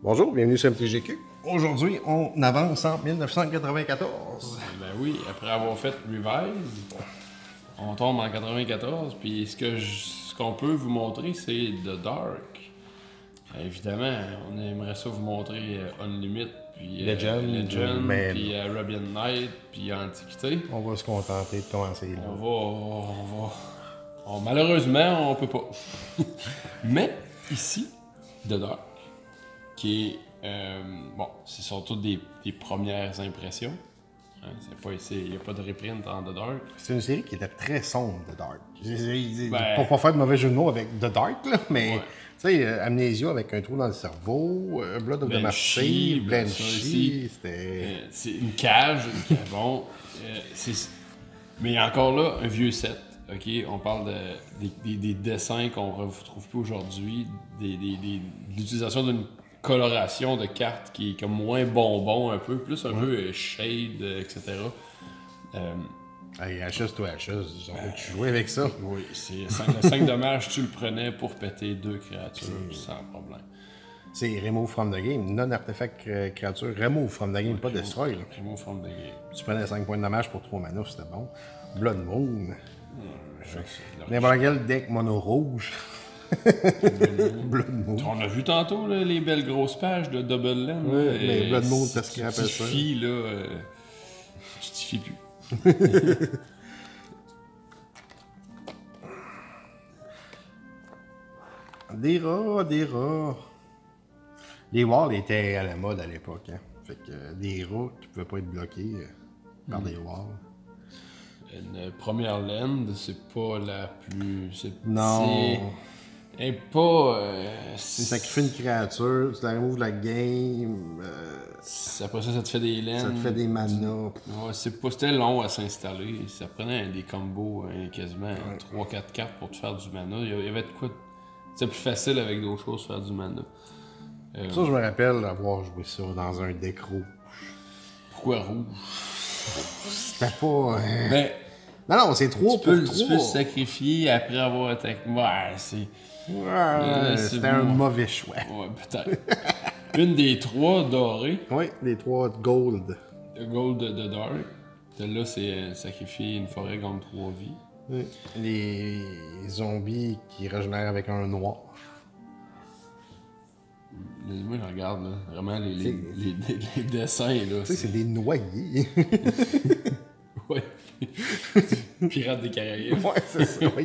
Bonjour, bienvenue sur MTGQ. Aujourd'hui, on avance en 1994. Ben oui, après avoir fait Revive, on tombe en 94, puis ce qu'on peut vous montrer, c'est The Dark. Évidemment, on aimerait ça vous montrer Unlimit, puis Legend, mais puis Arabian Night, puis Antiquité. On va se contenter de commencer là. Malheureusement, on peut pas. Mais ici, The Dark, qui est c'est surtout des premières impressions. Hein, il n'y a pas de reprint en The Dark. C'est une série qui était très sombre, The Dark. Ben, pour pas faire de mauvais jeu de mots avec The Dark, là, mais ouais. tu sais, Amnesia avec un trou dans le cerveau, Blood of the Marseille, Blanchy, c'était... c'est une cage, bon. Mais encore là, un vieux set. OK, on parle des dessins qu'on ne retrouve plus aujourd'hui, de l'utilisation d'une coloration de cartes qui est comme moins bonbon un peu, plus un peu shade, etc. Hey, Ashes to Ashes, tu jouais avec ça? Oui, le 5 dommages, tu le prenais pour péter 2 créatures sans problème. C'est Remove from the game, non-artefact créature, Remove from the game, pas Destroy. Là. Remove from the game. Tu prenais 5 points de dommage pour 3 mana, c'était bon. Blood Moon. N'importe quel deck mono rouge. Blood Moon. On a vu tantôt là, les belles grosses pages de Double Land. Oui, mais Blood Moon, t'as ce qu'il appelle ça. Tu t'y fies plus. Des rats. Les walls étaient à la mode à l'époque. Hein. Fait que des rats qui pouvaient pas être bloqués par des walls. Une première land, c'est pas la plus. Non. C'est pas. C'est sacrifier une créature, tu la removes de la game. Après ça te fait des lands. Ça te fait des manas. Ouais, c'était long à s'installer. Ça prenait des combos quasiment 3-4 cartes pour te faire du mana. Il y avait de quoi. C'était plus facile avec d'autres choses faire du mana. Ça, je me rappelle avoir joué ça dans un deck rouge. Pourquoi rouge? C'était pas... Ben, non, c'est 3 pour 3. Tu peux sacrifier après avoir attaqué. Ouais, c'est... c'était un mauvais choix. Ouais, peut-être. Une des 3 dorées. Oui, les 3 gold. Le gold de Dark. Celle-là, c'est sacrifier une forêt contre 3 vies. Oui. Les zombies qui régénèrent avec un noir. Moi, je regarde, là, vraiment, les dessins, là. Tu sais, c'est des noyés. Ouais. Pirates des Caraïbes. Ouais, c'est ça, oui.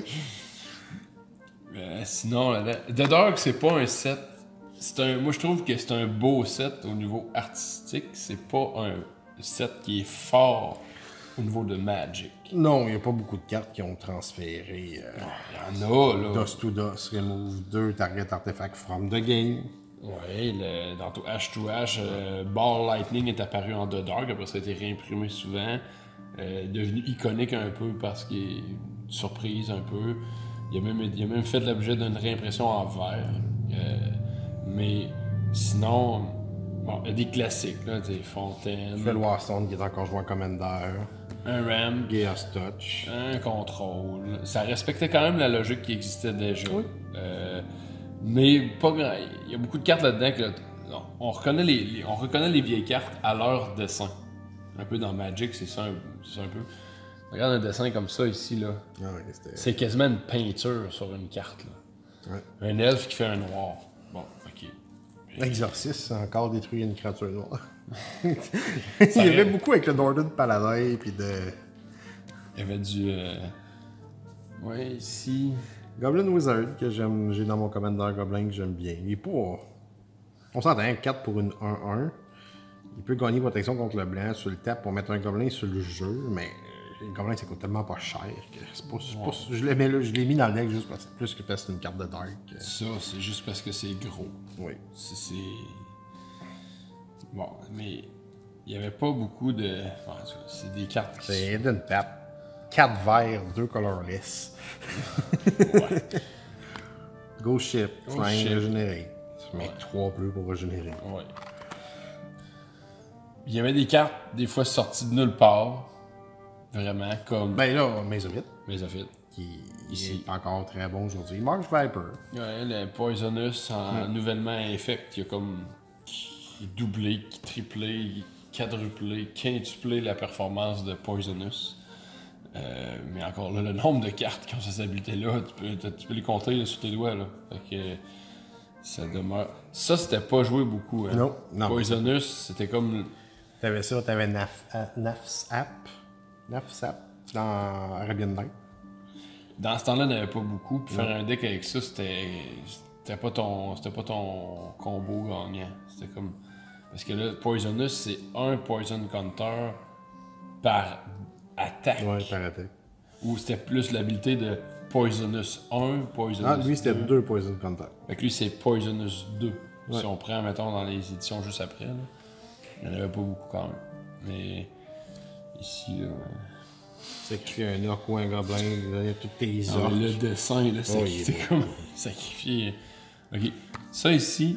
Sinon, The Dark, c'est pas un set. Moi, je trouve que c'est un beau set au niveau artistique. C'est pas un set qui est fort au niveau de Magic. Non, il n'y a pas beaucoup de cartes qui ont transféré. Il y en a, là. DOS to DOS, remove 2 target artefact from the game. Ouais, dans H2H, Ball Lightning est apparu en The Dark, après ça a été réimprimé souvent. Devenu iconique un peu parce qu'il est une surprise un peu. Il a même fait l'objet d'une réimpression en vert. Mais sinon, bon, il y a des classiques, là, des Fontaines. Felwaston qui est encore joué en Commander. Un Ram. Chaos Touch. Un contrôle. Ça respectait quand même la logique qui existait déjà. Oui. Mais pas grand. Il y a beaucoup de cartes là-dedans que on reconnaît les vieilles cartes à leur dessin. Un peu dans Magic, c'est ça un peu. Regarde un dessin comme ça ici, là. Ah ouais, c'est quasiment une peinture sur une carte, là. Ouais. Un elfe qui fait un noir. Bon, ok. Exorcist a encore détruit une créature noire. Il y avait beaucoup avec le Norden Paladin, puis de... Il y avait du... Ouais, ici... Goblin Wizard, que j'ai dans mon Commander Goblin, que j'aime bien. Il est pas... On s'entend, 4 pour une 1-1. Il peut gagner protection contre le blanc sur le tap pour mettre un Goblin sur le jeu, mais le Goblin, ça coûte tellement pas cher que c'est pas... Je l'ai mis dans le deck juste parce que c'est une carte de Dark. Ça, c'est juste parce que c'est gros. Oui. C'est... Bon, mais il y avait pas beaucoup de... c'est des cartes qui... C'est Hidden Tap. 4 verts, 2 colorless. Ouais. Ghost Ship, Flying Regenerate. Tu mets 3 bleus pour régénérer. Ouais. Il y avait des cartes, des fois sorties de nulle part. Vraiment, comme... Ben là, Mesophyte. Qui est encore très bon aujourd'hui. Marsh Viper. Ouais, le Poisonous, nouvellement infect, il y a comme... qui doublait, qui triplait, quadruplait, quintuplait la performance de Poisonous. Mais encore là, le nombre de cartes qui ont ces habiletés-là, tu peux les compter là, sur tes doigts. Là. Fait que ça demeure. Ça, c'était pas joué beaucoup. Hein. Non. Poisonous, c'était comme. T'avais ça, t'avais Nafsap dans Arabian Night. Dans ce temps-là, il n'y en avait pas beaucoup. Puis faire un deck avec ça, c'était pas ton combo gagnant. C'était comme. Parce que là, Poisonous, c'est un Poison Counter par attaque. Ouais, par attaque. Ou c'était plus l'habilité de Poisonous 1, Poisonous 2. Ah, lui, c'était 2 Poison Counter. Fait que lui, c'est Poisonous 2. Ouais. Si on prend, mettons, dans les éditions juste après, là, il n'y en avait pas beaucoup quand même. Mais ici, là. C'est écrit un orc ou un gobelin, il y a toutes tes Ah, orques. le dessin, là, c'est comme sacrifié. Ok. Ça ici.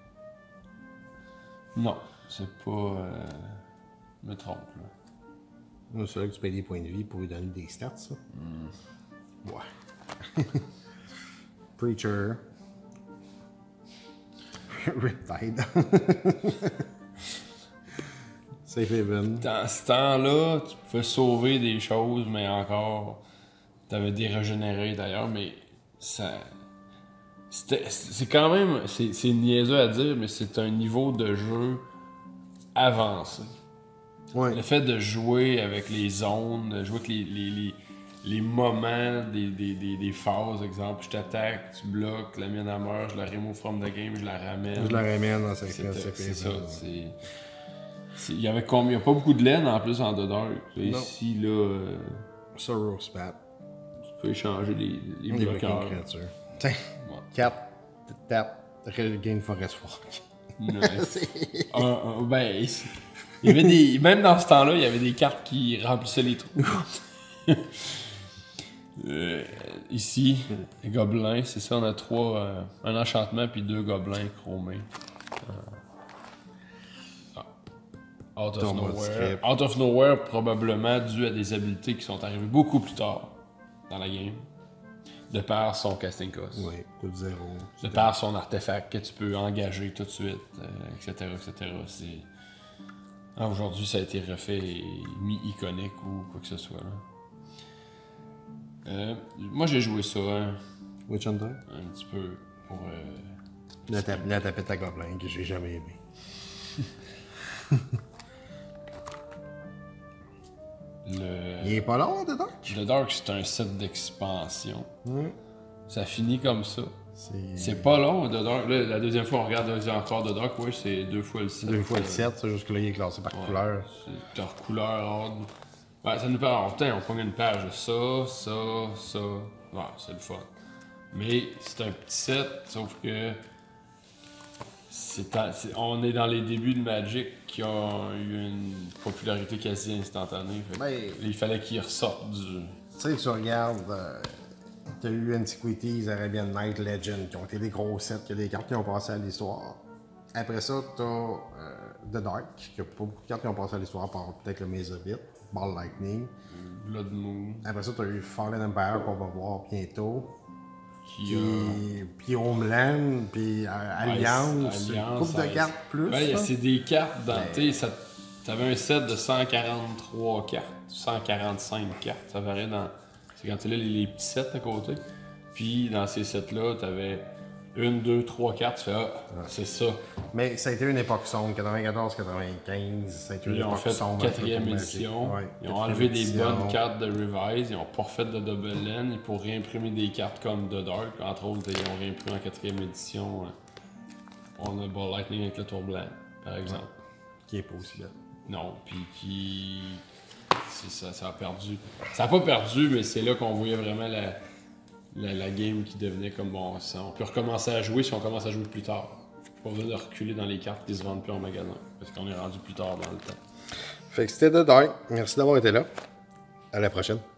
Non, c'est pas. Je me trompe, là. C'est là que tu payes des points de vie pour lui donner des stats, ça. Ouais. Preacher. Riptide. Safe Haven. Dans ce temps-là, tu pouvais sauver des choses, mais encore, t'avais des régénérés d'ailleurs, mais ça. C'est quand même. C'est niaiseux à dire, mais c'est un niveau de jeu avancé. Ouais. Le fait de jouer avec les zones, de jouer avec les moments des phases, exemple, je t'attaque, tu bloques, la mienne elle meurt, je la remove from the game, je la ramène. Je la ramène dans C'est ça. Il y avait combien? Il n'y a pas beaucoup de laine en plus en dedans. Ici, là. Sorrow Spat. Tu peux échanger les bloqueurs. Créatures. Tiens, 4, tap, Gain Forest Walk. Nice. Ben, il y avait des. Même dans ce temps-là, il y avait des cartes qui remplissaient les trous. Ici, les gobelins, c'est ça, on a 3. Un enchantement puis 2 gobelins chromés. Out of Nowhere. Out of Nowhere, probablement dû à des habiletés qui sont arrivées beaucoup plus tard dans la game. De par son casting cost. Oui, coup de 0. De par son artefact que tu peux engager tout de suite, etc. Aujourd'hui, ça a été refait et mis iconique ou quoi que ce soit. Là. Moi, j'ai joué ça Witch Hunter? un petit peu pour... La tapette à gobelin que j'ai jamais aimé. Il est pas long, The Dark? The Dark, c'est un set d'expansion. Ça finit comme ça. C'est C'est pas long, The Dark. Là, la deuxième fois, on regarde encore The Dark, ouais, c'est 2 fois le 7. 2 fois le 7, c'est juste que là, il est classé par couleur. C'est par couleur, ordre. Ouais, ça nous permet. Putain, on prend une page de ça. Ouais, c'est le fun. Mais c'est un petit set, sauf que. On est dans les débuts de Magic qui ont eu une popularité quasi instantanée. Il fallait qu'ils ressortent du. Tu sais, tu regardes, t'as eu Antiquities, Arabian Night, Legend, qui ont été des gros sets, qui ont des cartes qui ont passé à l'histoire. Après ça, t'as The Dark, qui a pas beaucoup de cartes qui ont passé à l'histoire, par peut-être le Mesobit, Ball Lightning. Blood Moon. Après ça, t'as eu Fallen Empire qu'on va voir bientôt. Puis Homeland, puis Alliance, une couple de cartes plus. Ouais, c'est des cartes dans. T'avais un set de 143 cartes, 145 cartes, ça variait dans. C'est quand tu là les petits sets à côté. Puis dans ces sets-là, t'avais 1, 2, 3 cartes, tu fais c'est ça. Mais ça a été une époque sombre, 94-95, ça a été une Ils ont époque fait sombre. 4e édition. Ouais, ils ont enlevé des bonnes cartes de Revise. Ils ont pas refait de Double Land pour réimprimer des cartes comme The Dark. Entre autres, ils ont réimprimé en 4e édition. On a Ball Lightning avec le tour blanc, par exemple. Qui est pas aussi belle. Non, puis qui. Ça a perdu. Ça a pas perdu, mais c'est là qu'on voyait vraiment la game qui devenait comme bon. On peut recommencer à jouer si on commence à jouer plus tard. Pas besoin de reculer dans les cartes qui se vendent plus en magasin. Parce qu'on est rendu plus tard dans le temps. Fait que c'était The Dark. Merci d'avoir été là. À la prochaine.